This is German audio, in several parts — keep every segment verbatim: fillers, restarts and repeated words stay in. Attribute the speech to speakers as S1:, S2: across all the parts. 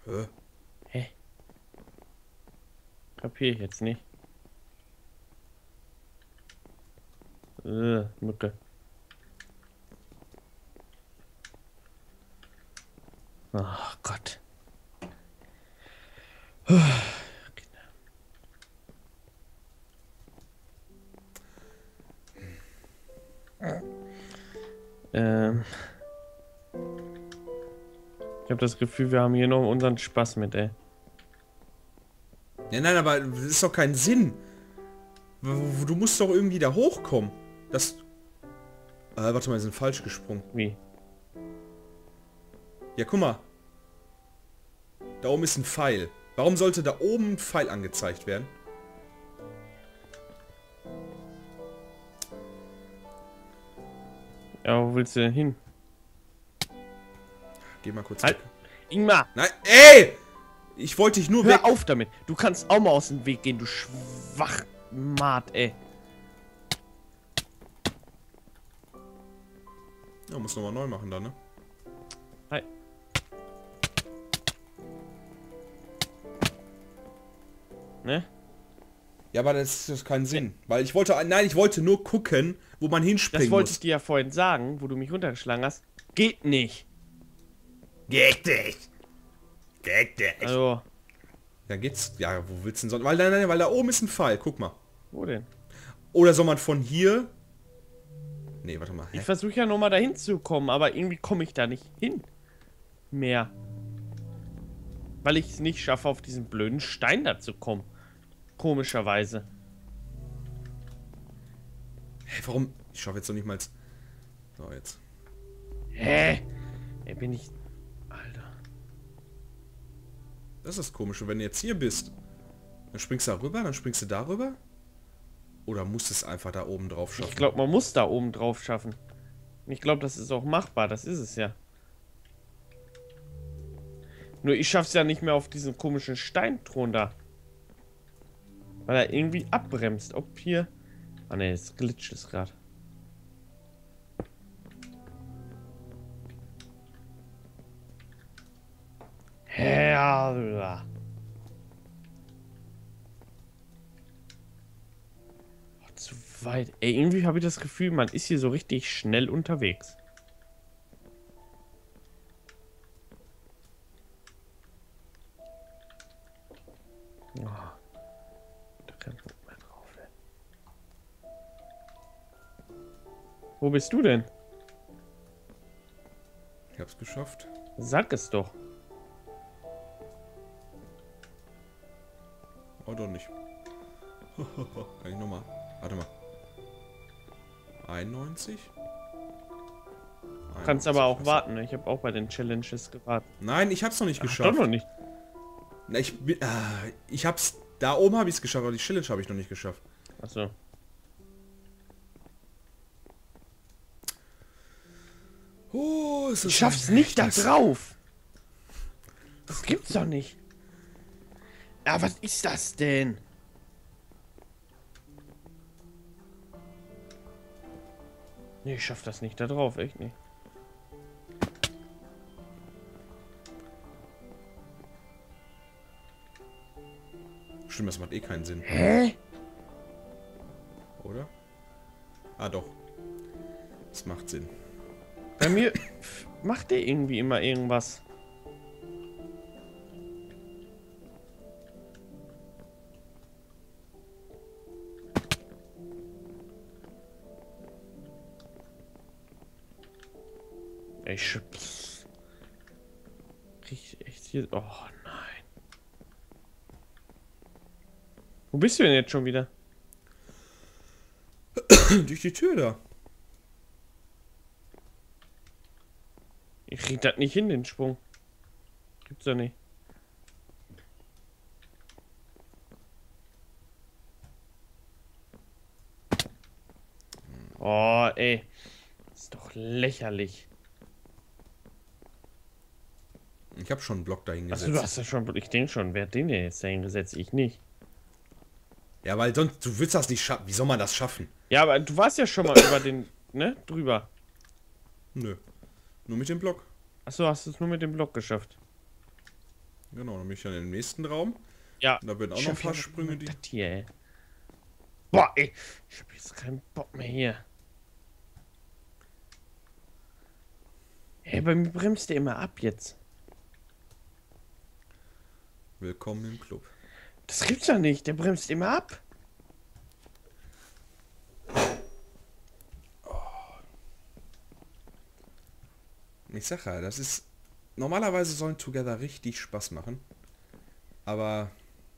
S1: Hä?
S2: Hä? Kapier ich jetzt nicht. Äh, Mücke. Ach Gott. Ähm. Ich habe das Gefühl, wir haben hier noch unseren Spaß mit, ey.
S1: Ja, nein, aber das ist doch kein Sinn. Du musst doch irgendwie da hochkommen. Das... Äh, warte mal, wir sind falsch gesprungen.
S2: Wie?
S1: Ja, guck mal. Da oben ist ein Pfeil. Warum sollte da oben ein Pfeil angezeigt werden?
S2: Ja, wo willst du denn hin?
S1: Geh mal kurz
S2: Halt!
S1: weg.
S2: Ingmar!
S1: Nein, ey! Ich wollte dich nur
S2: Hör
S1: weg...
S2: auf damit! Du kannst auch mal aus dem Weg gehen, du Schwachmat, ey.
S1: Ja, muss nochmal neu machen da, ne?
S2: Hi. Ne?
S1: Ja, aber das ist keinen Sinn. Weil ich wollte... Nein, ich wollte nur gucken, wo man hinspringen
S2: Das wollte
S1: muss.
S2: ich dir ja vorhin sagen, wo du mich runtergeschlagen hast. Geht nicht.
S1: Geht nicht. Geht nicht.
S2: Also,
S1: Ja, geht's... Ja, wo willst du denn sonst... Weil, nein, nein, weil da oben ist ein Pfeil. Guck mal.
S2: wo denn?
S1: Oder soll man von hier... Nee, warte mal. Hä?
S2: Ich versuche ja nochmal dahin zu kommen, aber irgendwie komme ich da nicht hin. Mehr. Weil ich es nicht schaffe, auf diesen blöden Stein da zu kommen. Komischerweise.
S1: Hä, warum? Ich schaffe jetzt noch nicht mal... So, jetzt.
S2: Hä? Ey, bin ich... Alter.
S1: Das ist das Komische, wenn du jetzt hier bist. Dann springst du da rüber, dann springst du da rüber. Oder musst es einfach da oben drauf schaffen?
S2: Ich glaube, man muss da oben drauf schaffen. Ich glaube, das ist auch machbar. Das ist es ja. Nur ich schaff's ja nicht mehr auf diesen komischen Steinthron da. Weil er irgendwie abbremst. Ob hier... Ah ne, es glitscht es gerade. Herr. Oh, zu weit. Ey, irgendwie habe ich das Gefühl, man ist hier so richtig schnell unterwegs. Oh. Da kein Punkt mehr drauf, ey. Wo bist du denn?
S1: Ich hab's geschafft.
S2: Sag es doch.
S1: Oh, doch nicht. Eigentlich nochmal. Warte mal. einundneunzig?
S2: Du kannst aber auch
S1: einundneunzig.
S2: warten. Ne? Ich habe auch bei den Challenges gewartet.
S1: Nein, ich hab's noch nicht
S2: Ach,
S1: geschafft.
S2: doch noch nicht.
S1: Na, ich bin... Äh, ich hab's... Da oben habe ich es geschafft, aber die Challenge habe ich noch nicht geschafft.
S2: Achso.
S1: Oh, ist das
S2: Ich schaff's
S1: ein
S2: nicht da
S1: echtes-
S2: drauf. Das gibt's doch nicht. Ja, was ist das denn? Nee, ich schaff das nicht da drauf, echt nicht.
S1: Stimmt, das macht eh keinen Sinn.
S2: Hä?
S1: Oder? Ah, doch. Das macht Sinn.
S2: Bei mir macht der irgendwie immer irgendwas. Ich pff. Krieg ich echt hier. Oh nein. Wo bist du denn jetzt schon wieder?
S1: Durch die Tür da.
S2: Ich krieg das nicht hin, den Sprung. Gibt's doch nicht. Oh, ey. Das ist doch lächerlich.
S1: Ich habe schon einen Block dahin
S2: Achso,
S1: gesetzt.
S2: du hast ja schon. Ich denke schon, wer hat den denn jetzt dahin gesetzt? Ich nicht.
S1: Ja, weil sonst, du willst das nicht schaffen. Wie soll man das schaffen?
S2: Ja, aber du warst ja schon mal über den, ne? Drüber.
S1: Nö. Nur mit dem Block.
S2: Achso, hast du es nur mit dem Block geschafft.
S1: Genau, dann bin ich dann im nächsten Raum.
S2: Ja.
S1: Und da werden auch
S2: Ich
S1: noch ein
S2: schaff
S1: paar
S2: ja
S1: Sprünge, die...
S2: das hier, ey. Boah, ey. Ich hab jetzt keinen Bock mehr hier. Ey, bei mir bremst der immer ab jetzt.
S1: Willkommen im Club.
S2: Das gibt's doch nicht. Der bremst immer ab.
S1: Ich sag ja, das ist... Normalerweise sollen Together richtig Spaß machen. Aber...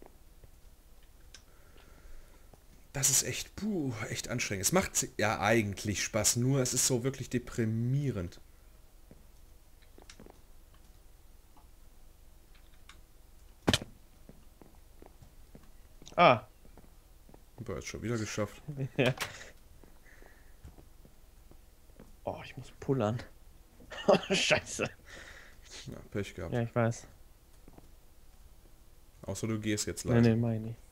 S1: Das ist echt, puh, echt anstrengend. Es macht ja eigentlich Spaß, nur es ist so wirklich deprimierend.
S2: Ah.
S1: Boah, jetzt schon wieder geschafft.
S2: Ja. Oh, ich muss pullern. Scheiße.
S1: Ja, Pech gehabt.
S2: Ja, ich weiß.
S1: Außer du gehst jetzt
S2: Nein,
S1: leider.
S2: nein, meine ich.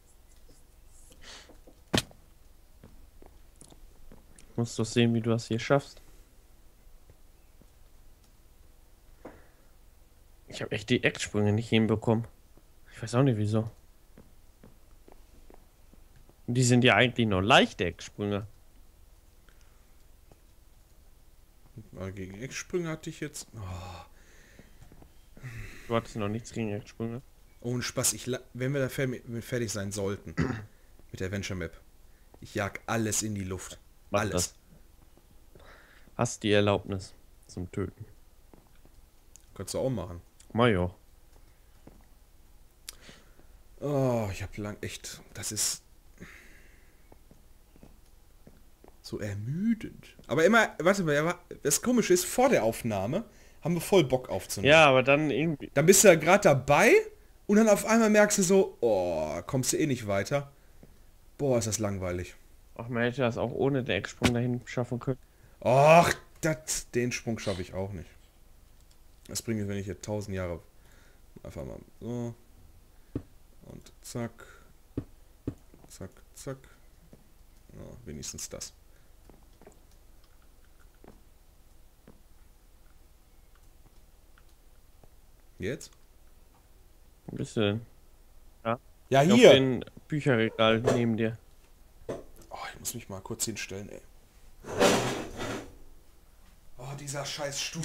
S2: Ich muss doch sehen, wie du das hier schaffst. Ich habe echt die Ecksprünge nicht hinbekommen. Ich weiß auch nicht wieso. Und die sind ja eigentlich nur leichte Ecksprünge.
S1: Aber gegen Ecksprünge hatte ich jetzt... Oh,
S2: Du hattest noch nichts gegen Ecksprünge.
S1: ohne Spaß, ich, la- wenn wir da fer- fertig sein sollten mit der Adventure Map, ich jag alles in die Luft.
S2: Mach
S1: alles.
S2: das. Hast die Erlaubnis zum Töten.
S1: Kannst du auch machen.
S2: Majo.
S1: Oh, ich hab lang echt... Das ist... so ermüdend. Aber immer, warte mal, das Komische ist, vor der Aufnahme haben wir voll Bock aufzunehmen.
S2: Ja, aber dann irgendwie...
S1: Dann bist du ja gerade dabei und dann auf einmal merkst du so, oh, kommst du eh nicht weiter. Boah, ist das langweilig.
S2: Ach, man hätte das auch ohne den Ecksprung dahin schaffen können.
S1: Ach, das, den Sprung schaffe ich auch nicht. Das bringt mir, wenn ich hier tausend Jahre einfach mal so und zack, zack, zack. Ja, wenigstens das. Jetzt?
S2: Wo bist du denn?
S1: Ja,
S2: Auf
S1: hier!
S2: den Bücherregal neben dir.
S1: Oh, ich muss mich mal kurz hinstellen, ey. Oh, dieser scheiß Stuhl.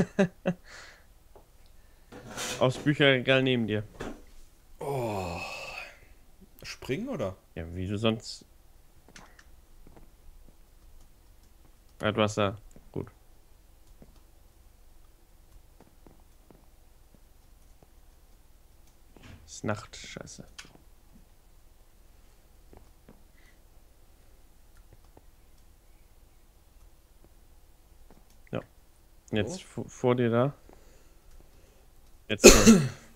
S2: Aufs Bücherregal neben dir.
S1: Oh. Springen, oder?
S2: Ja, wie du sonst... Ja, du hast da... Gut. Es ist Nacht, scheiße. Ja. Jetzt
S1: So.
S2: vor- vor dir da. Jetzt. So.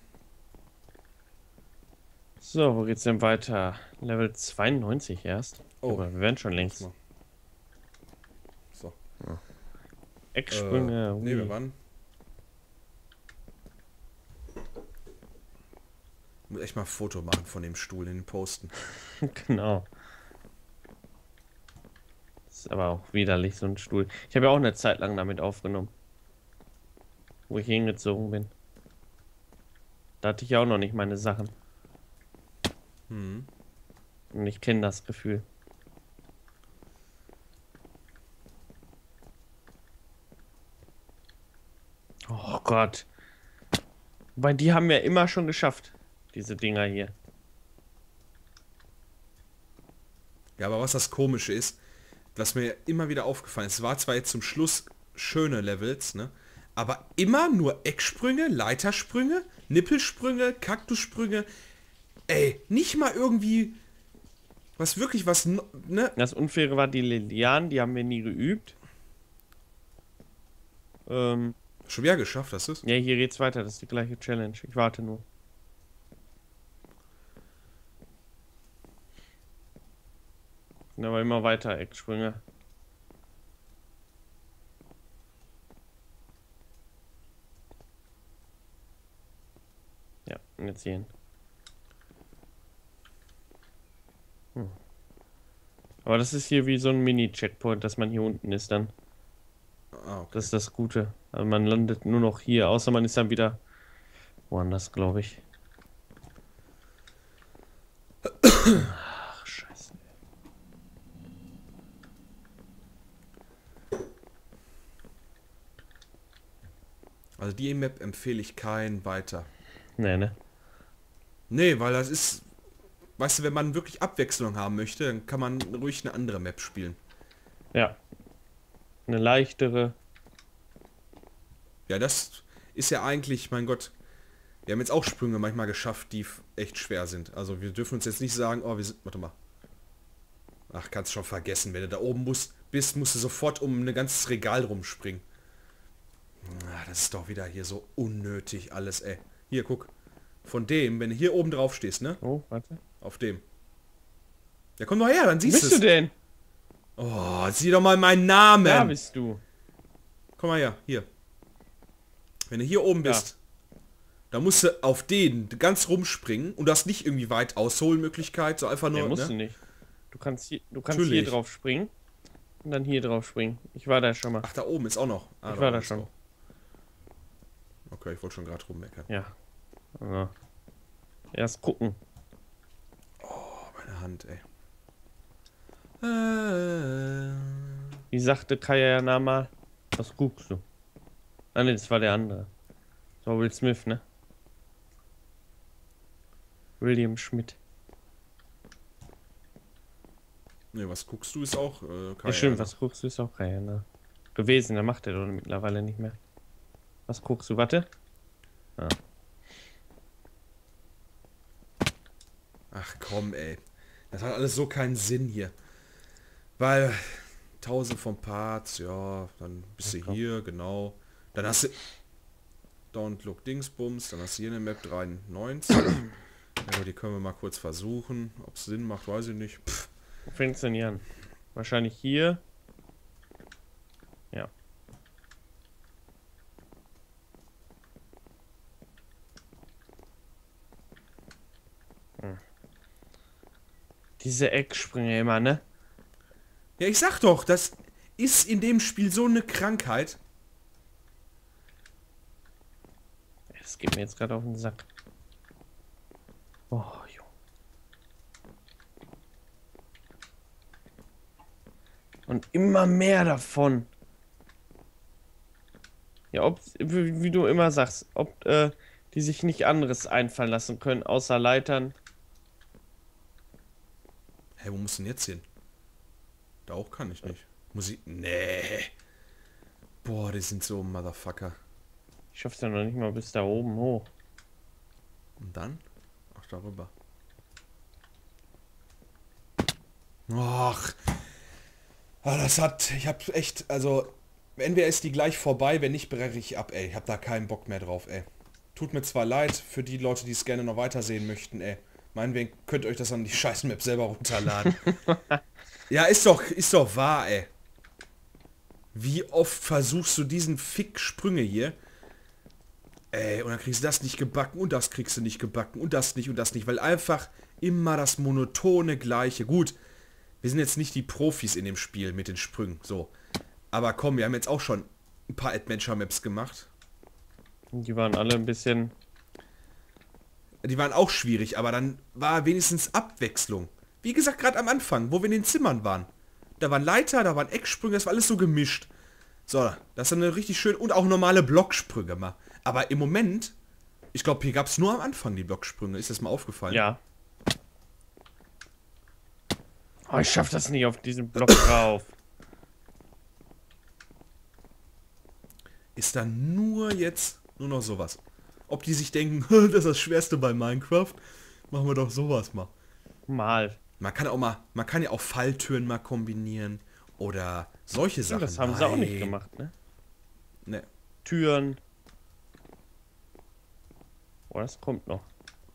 S2: So, wo geht's denn weiter? Level zweiundneunzig erst.
S1: Oh.
S2: Aber wir werden schon längst.
S1: Mal. So.
S2: Ecksprünge.
S1: Äh, nee, wir
S2: ui.
S1: waren... Ich muss echt mal ein Foto machen von dem Stuhl in den Posten.
S2: Genau. Das ist aber auch widerlich, so ein Stuhl. Ich habe ja auch eine Zeit lang damit aufgenommen. Wo ich hingezogen bin. Da hatte ich ja auch noch nicht meine Sachen.
S1: Hm.
S2: Und ich kenne das Gefühl. Oh Gott. Wobei, die haben wir immer schon geschafft. Diese Dinger hier.
S1: Ja, aber was das Komische ist, was mir immer wieder aufgefallen ist, es war zwar jetzt zum Schluss schöne Levels, ne? Aber immer nur Ecksprünge, Leitersprünge, Nippelsprünge, Kaktussprünge. Ey, nicht mal irgendwie was wirklich was, ne?
S2: Das Unfaire war die Lilianen, die haben wir nie geübt. Ähm,
S1: Schon wieder geschafft, hast du es?
S2: ja, hier geht's weiter, das ist die gleiche Challenge. Ich warte nur. Aber immer weiter Ecksprünge. Ja, und jetzt hierhin. Hm. Aber das ist hier wie so ein Mini-Checkpoint, dass man hier unten ist dann.
S1: Ah, okay.
S2: Das ist das Gute. Also man landet nur noch hier, außer man ist dann wieder woanders, glaube ich. Ach, scheiße.
S1: Also die Map empfehle ich keinen weiter.
S2: Nee, ne?
S1: Nee, weil das ist... Weißt du, wenn man wirklich Abwechslung haben möchte, dann kann man ruhig eine andere Map spielen.
S2: Ja. Eine leichtere.
S1: Ja, das ist ja eigentlich, mein Gott, wir haben jetzt auch Sprünge manchmal geschafft, die echt schwer sind. Also wir dürfen uns jetzt nicht sagen, oh, wir sind... Warte mal. Ach, kannst schon vergessen, wenn du da oben musst, bist, musst du sofort um ein ganzes Regal rumspringen. Ah, das ist doch wieder hier so unnötig alles, ey. Hier, guck. Von dem, wenn du hier oben drauf stehst, ne?
S2: Oh, warte.
S1: Auf dem. Ja, komm doch her, dann
S2: Wo
S1: siehst
S2: bist
S1: du
S2: du
S1: es.
S2: denn?
S1: Oh, sieh doch mal meinen Namen.
S2: Da bist du.
S1: Komm mal her, hier. Wenn du hier oben
S2: Ja.
S1: bist, dann musst du auf den ganz rumspringen und du hast nicht irgendwie weit Ausholmöglichkeit, so einfach
S2: Nee,
S1: nur,
S2: musst
S1: ne?
S2: du nicht. Du kannst hier, du kannst
S1: Natürlich.
S2: hier drauf springen und dann hier drauf springen. Ich war da schon mal.
S1: Ach, da oben ist auch noch. Ah,
S2: Ich war da
S1: oben ist
S2: schon.
S1: auch. Okay, ich wollte schon gerade rummeckern.
S2: Ja. Also. Erst gucken.
S1: Oh, meine Hand, ey. Äh,
S2: Wie sagte Kaya ja mal, was guckst du? Ah ne, das war der andere. Das war Will Smith, ne? William Schmidt.
S1: ne, was guckst du ist auch? Äh,
S2: Ja,
S1: Kaya,
S2: stimmt,
S1: ne?
S2: was guckst du ist auch Kaya, ne? Gewesen, der macht er doch mittlerweile nicht mehr. Was guckst du? Warte. Ah.
S1: Ach komm, ey. Das hat alles so keinen Sinn hier. Weil tausend von Parts, ja, dann bist du
S2: Ja, komm.
S1: hier, genau. Dann hast du Don't Look Dingsbums, dann hast du hier eine Map dreiundneunzig. Ja, die können wir mal kurz versuchen. Ob es Sinn macht, weiß ich nicht. Pff.
S2: Wo fängt's denn hier an? Wahrscheinlich hier. Ja. Hm. Diese Ecksprünge immer, ne?
S1: Ja, ich sag doch, das ist in dem Spiel so eine Krankheit.
S2: Das geht mir jetzt gerade auf den Sack. Oh, Junge. Und immer mehr davon. Ja, ob, wie, wie du immer sagst, ob äh, die sich nicht anderes einfallen lassen können, außer Leitern.
S1: Hä, wo muss denn jetzt hin? Da auch kann ich nicht. Muss ich... Nee. Boah, die sind so Motherfucker.
S2: Ich schaff's ja noch nicht mal bis da oben hoch.
S1: Und dann? Ach, darüber. Ach. Ah, das hat... Ich hab echt... Also... Entweder ist die gleich vorbei, wenn nicht, breche ich ab, ey. Ich hab da keinen Bock mehr drauf, ey. Tut mir zwar leid für die Leute, die es gerne noch weitersehen möchten, ey. Meinetwegen könnt ihr euch das an die Scheiß-Map selber runterladen. Ja, ist doch, ist doch wahr, ey. Wie oft versuchst du diesen Fick-Sprünge hier? Ey, und dann kriegst du das nicht gebacken und das kriegst du nicht gebacken und das nicht und das nicht, weil einfach immer das monotone Gleiche. Gut, wir sind jetzt nicht die Profis in dem Spiel mit den Sprüngen, so. Aber komm, wir haben jetzt auch schon ein paar Adventure-Maps gemacht.
S2: Die waren alle ein bisschen...
S1: Die waren auch schwierig, aber dann war wenigstens Abwechslung. Wie gesagt, gerade am Anfang, wo wir in den Zimmern waren. Da waren Leiter, da waren Ecksprünge, das war alles so gemischt. So, das ist eine richtig schön... Und auch normale Blocksprünge mal. Aber im Moment, ich glaube, hier gab es nur am Anfang die Blocksprünge. Ist das mal aufgefallen?
S2: Ja. Oh, ich schaff das nicht auf diesen Block drauf.
S1: Ist da nur jetzt nur noch sowas. Ob die sich denken, das ist das Schwerste bei Minecraft, machen wir doch sowas mal.
S2: Mal.
S1: Man kann auch mal, man kann ja auch Falltüren mal kombinieren oder solche
S2: Ja,
S1: Sachen.
S2: das haben sie auch nicht
S1: Nein.
S2: gemacht, ne?
S1: Ne.
S2: Türen. Oh, das kommt noch.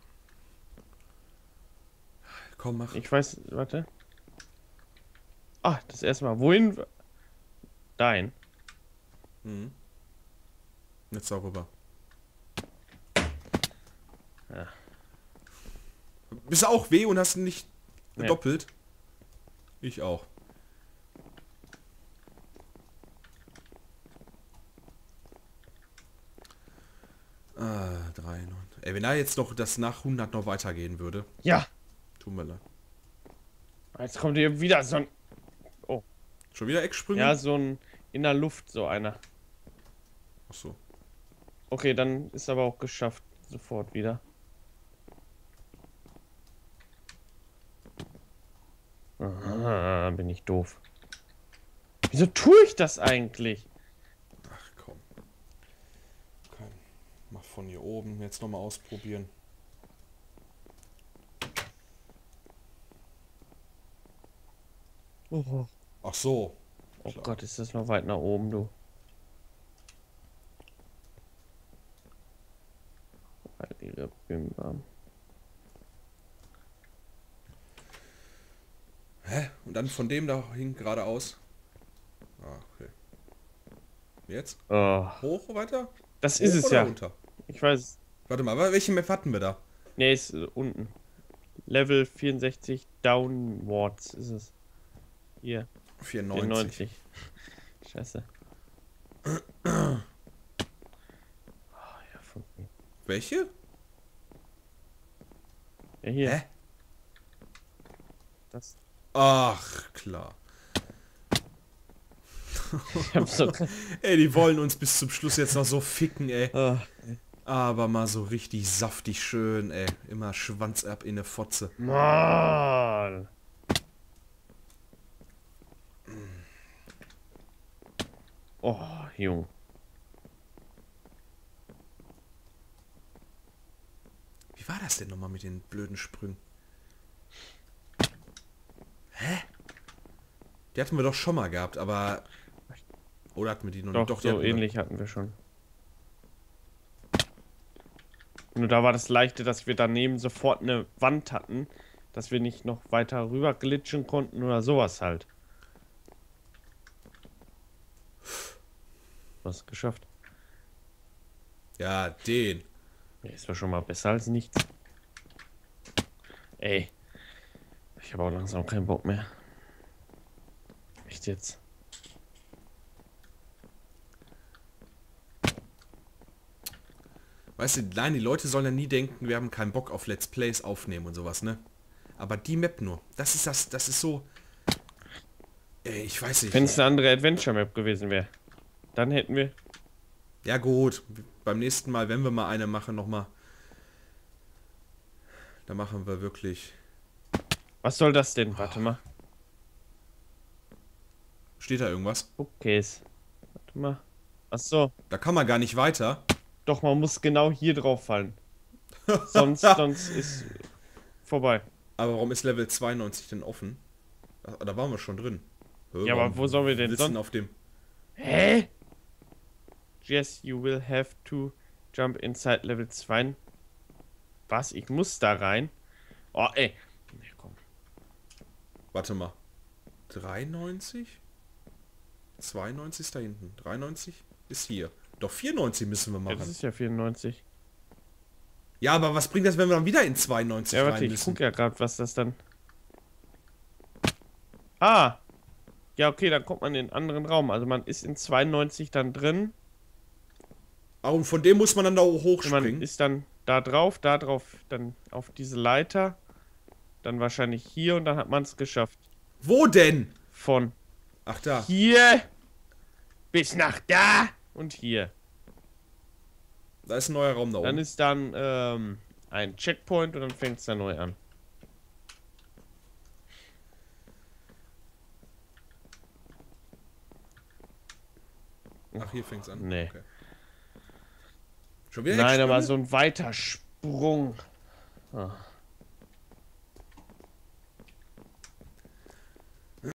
S1: Komm, mach.
S2: Ich weiß, warte. Ah, das erste Mal. Wohin? Dein.
S1: Mhm. Jetzt darüber.
S2: Ja.
S1: Bist du auch weh und hast nicht
S2: Ja.
S1: doppelt? Ich auch. Ah, drei, neun. Ey, wenn da jetzt noch das nach hundert noch weitergehen würde.
S2: Ja.
S1: Tut mir leid.
S2: Jetzt kommt hier wieder so ein...
S1: Schon wieder Ecksprünge?
S2: Ja, so ein... In der Luft so einer.
S1: Ach so.
S2: Okay, dann ist aber auch geschafft. Sofort wieder. Aha, bin ich doof. Wieso tue ich das eigentlich?
S1: Ach komm. Okay. Mach von hier oben. Jetzt nochmal ausprobieren.
S2: Oh,
S1: Ach so.
S2: oh
S1: Klar.
S2: Gott, ist das noch weit nach oben, du. Heilige Bimbam.
S1: Hä? Und dann von dem da hin geradeaus? Ah, okay. Jetzt?
S2: Oh,
S1: Hoch, weiter?
S2: das
S1: Hoch
S2: ist es
S1: oder
S2: ja.
S1: runter?
S2: Ich weiß.
S1: Warte mal, welche Map hatten wir da?
S2: Ne, ist äh, unten. Level vierundsechzig downwards ist es. Hier.
S1: vierundneunzig.
S2: vierundneunzig. Scheiße. Oh, ja, von mir.
S1: Welche?
S2: Ja, hier.
S1: Hä?
S2: Das.
S1: Ach, klar.
S2: Ich hab so.
S1: Ey, die wollen uns bis zum Schluss jetzt noch so ficken, ey.
S2: Oh,
S1: Aber mal so richtig saftig schön, ey. Immer Schwanz ab in ne Fotze.
S2: Mann. Oh, Jung.
S1: Wie war das denn nochmal mit den blöden Sprüngen? Hä? Die hatten wir doch schon mal gehabt, aber... Oder hatten wir die noch
S2: Doch,
S1: nicht? Doch, die
S2: so
S1: hatten wir.
S2: ähnlich hatten wir schon. Nur da war das Leichte, dass wir daneben sofort eine Wand hatten, dass wir nicht noch weiter rüber glitschen konnten oder sowas halt. Was geschafft.
S1: Ja, den.
S2: Ja, ist war schon mal besser als nichts. Ey. Ich habe auch langsam keinen Bock mehr. Echt jetzt.
S1: Weißt du, nein, die Leute sollen ja nie denken, wir haben keinen Bock auf Let's Plays aufnehmen und sowas, ne? Aber die Map nur. Das ist das, das ist so... Ey, ich weiß nicht.
S2: Wenn es eine andere Adventure Map gewesen wäre, dann hätten wir...
S1: Ja gut, beim nächsten Mal, wenn wir mal eine machen, nochmal... Da machen wir wirklich...
S2: Was soll das denn? Warte mal.
S1: Steht da irgendwas?
S2: Okay. Warte mal. Ach so.
S1: Da kann man gar nicht weiter.
S2: Doch, man muss genau hier drauf fallen. Sonst, sonst ist vorbei.
S1: Aber warum ist Level zweiundneunzig denn offen? Da, da waren wir schon drin. Hä,
S2: Ja, aber
S1: warum
S2: wo sollen wir denn
S1: willst du
S2: sonst-
S1: auf dem...
S2: Hä? Yes, you will have to jump inside Level zwei. Was? Ich muss da rein? Oh, ey. Nee, komm.
S1: Warte mal. dreiundneunzig? zweiundneunzig ist da hinten. dreiundneunzig ist hier. Doch vierundneunzig müssen wir
S2: Ja,
S1: machen.
S2: das ist ja vierundneunzig.
S1: Ja, aber was bringt das, wenn wir dann wieder in zweiundneunzig
S2: Ja, warte,
S1: rein
S2: ich
S1: müssen?
S2: guck ja gerade, was das dann... Ah! Ja, okay, dann kommt man in einen anderen Raum. Also man ist in zweiundneunzig dann drin.
S1: Ah, und von dem muss man dann da
S2: Man
S1: hochspringen.
S2: ist dann da drauf, da drauf, dann auf diese Leiter. Dann wahrscheinlich hier und dann hat man es geschafft.
S1: Wo denn?
S2: Von
S1: Ach da.
S2: hier bis nach da und hier.
S1: Da ist ein neuer Raum da
S2: Dann
S1: oben.
S2: ist dann ähm, ein Checkpoint und dann fängt es dann neu an.
S1: Ach, hier fängt's an.
S2: Nee.
S1: Okay. Schon wieder
S2: Nein,
S1: Ecksprünge?
S2: aber so ein Weitersprung. Ah.